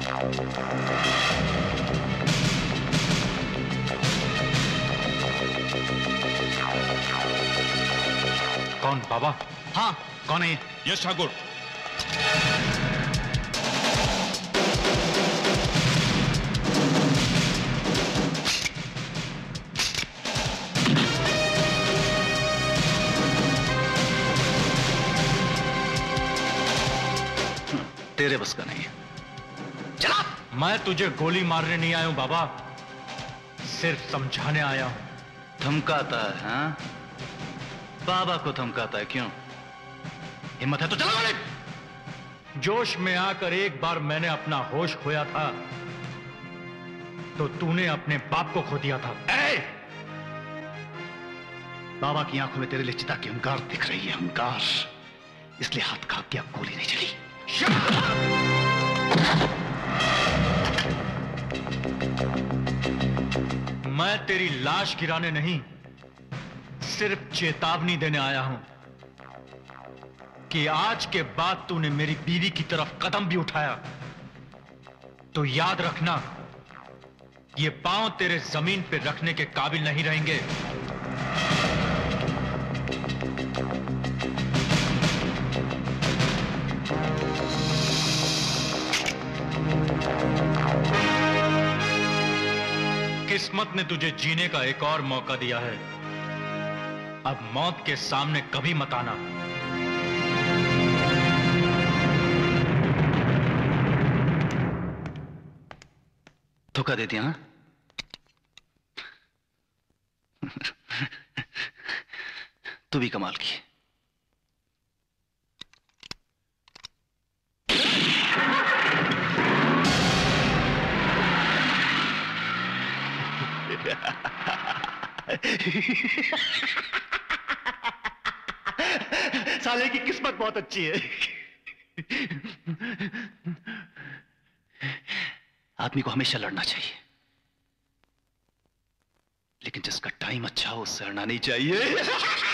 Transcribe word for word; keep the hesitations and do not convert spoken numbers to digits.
कौन बाबा? हाँ, कौन है ये? यश ठाकुर। तेरे बस का नहीं है। चला। मैं तुझे गोली मारने नहीं आया हूं बाबा, सिर्फ समझाने आया हूं। धमकाता है? हाँ, बाबा को धमकाता है, क्यों? हिम्मत है तो चला गोली। जोश में आकर एक बार मैंने अपना होश खोया था तो तूने अपने बाप को खो दिया था। ए! बाबा की आंखों में तेरे लिए चिता की अंगार दिख रही है, अंगार, इसलिए हाथ कांप गया, गोली नहीं चली। मैं तेरी लाश गिराने नहीं, सिर्फ चेतावनी देने आया हूं कि आज के बाद तूने मेरी बीवी की तरफ कदम भी उठाया तो याद रखना, ये पांव तेरे जमीन पे रखने के काबिल नहीं रहेंगे। किस्मत ने तुझे जीने का एक और मौका दिया है, अब मौत के सामने कभी मत आना। धोखा दे दिया ना? तू भी कमाल की। साले की किस्मत बहुत अच्छी है। आदमी को हमेशा लड़ना चाहिए, लेकिन जिसका टाइम अच्छा हो उससे लड़ना नहीं चाहिए।